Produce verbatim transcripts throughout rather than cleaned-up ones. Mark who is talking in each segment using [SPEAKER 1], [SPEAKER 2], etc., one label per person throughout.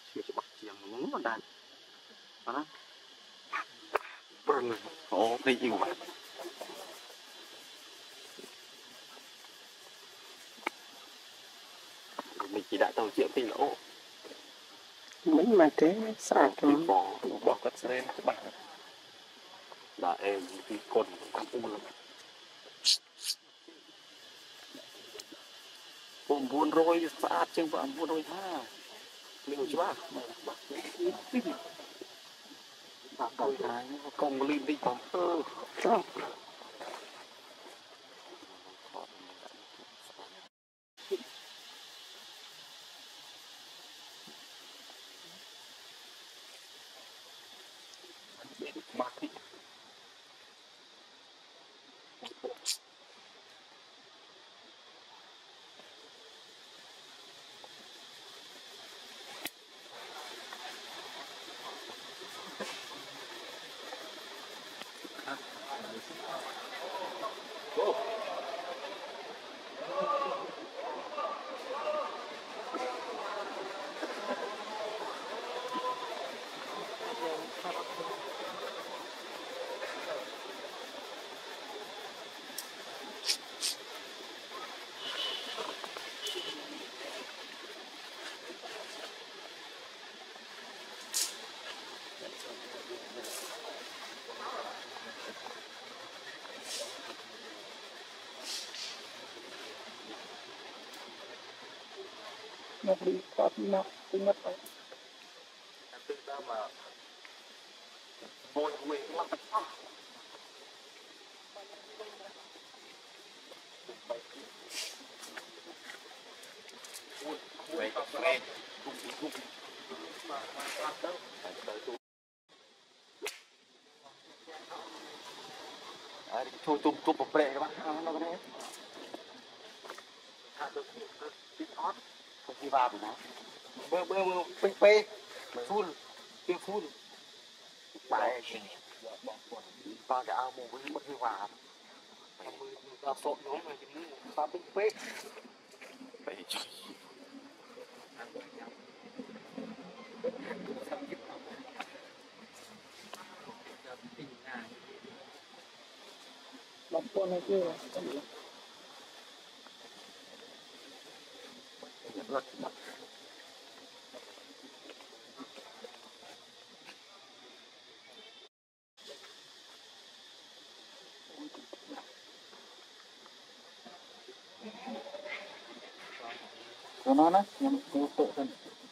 [SPEAKER 1] Chỉ bắt chiang muốn mà đàn đó bơm ồ đi yêu vậy mình chỉ đã tàu triệu tỷ lỗ
[SPEAKER 2] mình mà thế sao
[SPEAKER 1] cái vỏ bỏ cất lên các bạn là em đi cồn cũng u lắm buồn buồn rồi sát chân vợ buồn rồi ha liệu chứ ba rồi này còn lên đi còn ơ
[SPEAKER 2] nó đi có nó đi mất rồi
[SPEAKER 1] tự ta mà vội quên lắm vậy nghe thôi chụp chụp một bệ các bạn nó có đấy không đi vào nó bơ bơ bơ pê pê phun tiêu phun bài ba cái ao mù với mất đi vào ta sộn nó mà ba pê pê vậy trời
[SPEAKER 2] lọc con này kia
[SPEAKER 1] của nó đó nhằm cô tự thân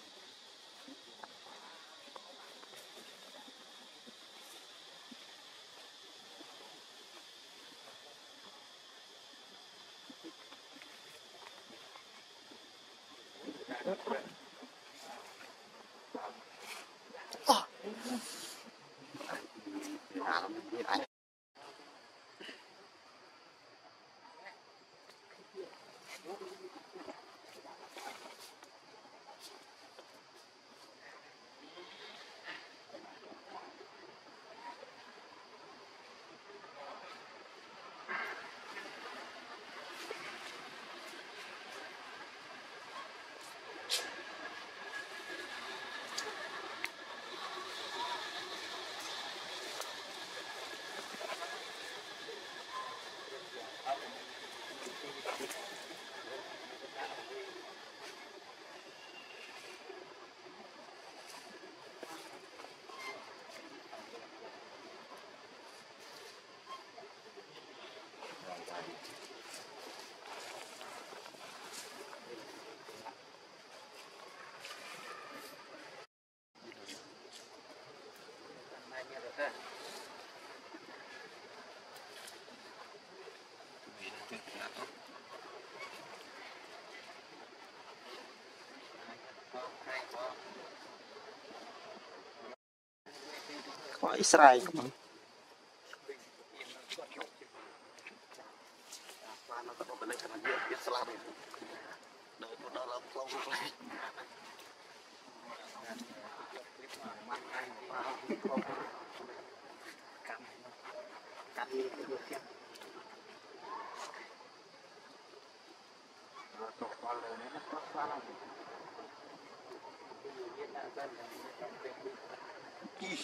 [SPEAKER 2] khỏi xài
[SPEAKER 1] Ih,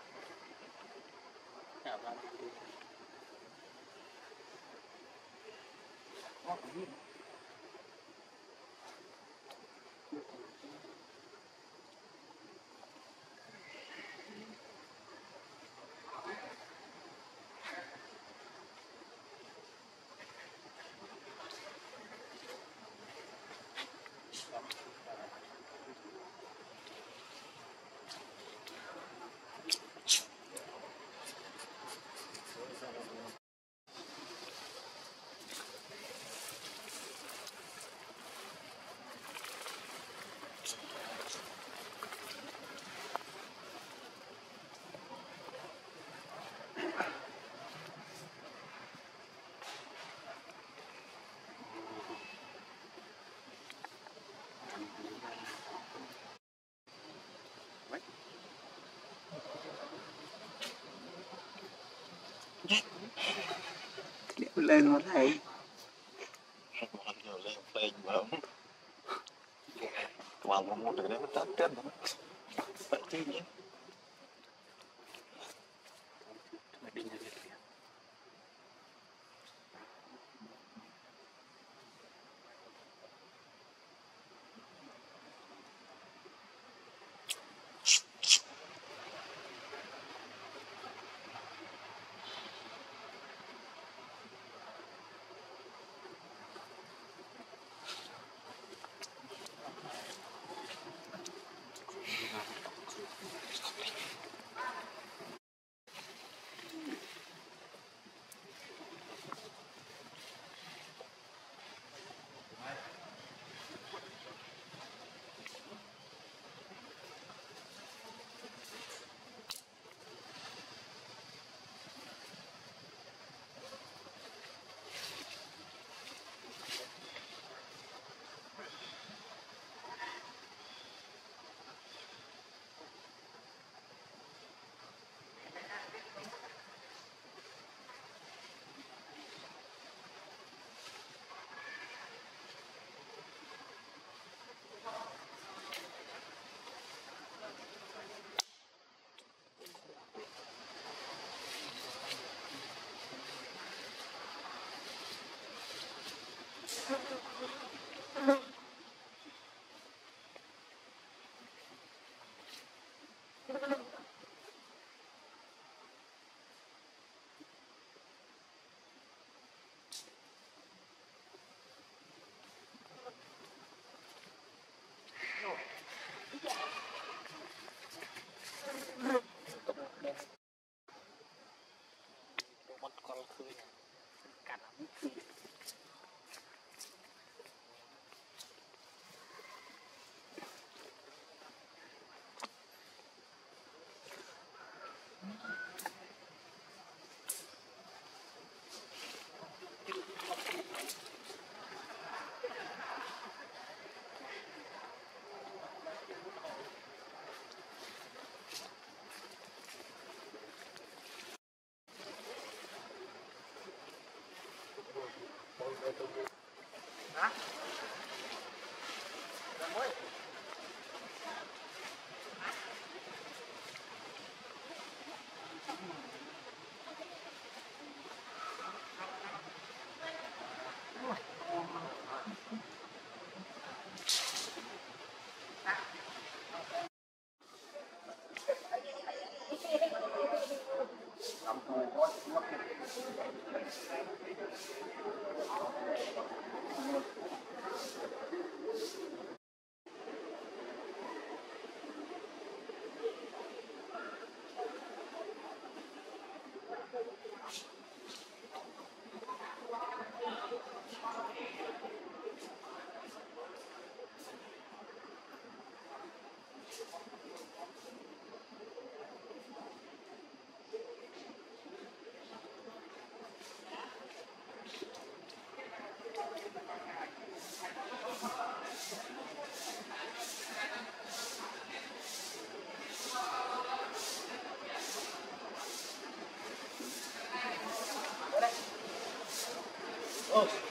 [SPEAKER 2] lên một thầy
[SPEAKER 1] lên phê mà vào một một từ đấy nó tắt chết rồi vậy chứ nhé mất con khơi cắn hả? Oh.